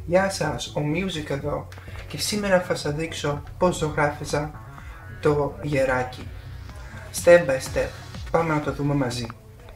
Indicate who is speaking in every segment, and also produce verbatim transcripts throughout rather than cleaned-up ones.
Speaker 1: Γεια σας, ο Music εδώ και σήμερα θα σας δείξω πώς ζωγράφιζα το γεράκι. Step by step, πάμε να το δούμε μαζί.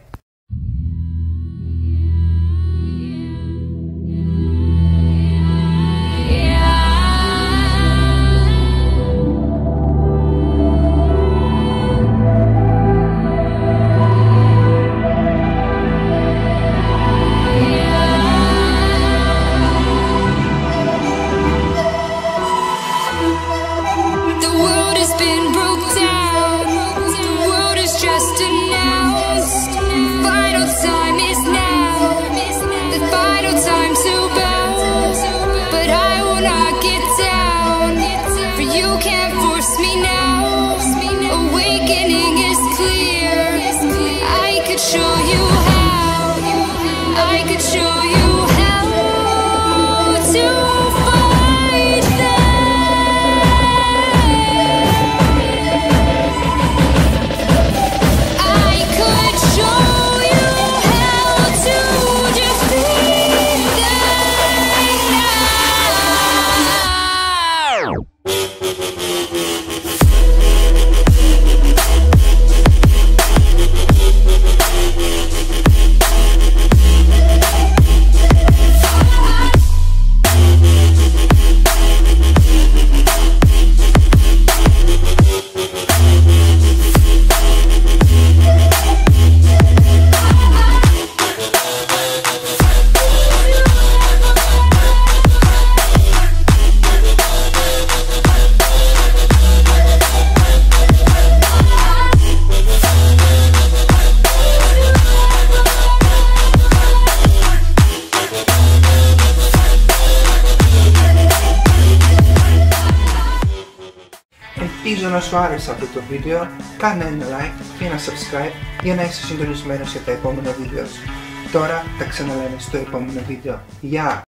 Speaker 1: Ελπίζω να σου άρεσε αυτό το βίντεο, κάνε ένα like και ένα subscribe για να είσαι συντονισμένος για τα επόμενα βίντεο. Τώρα τα ξαναλέμε στο επόμενο βίντεο. Γεια!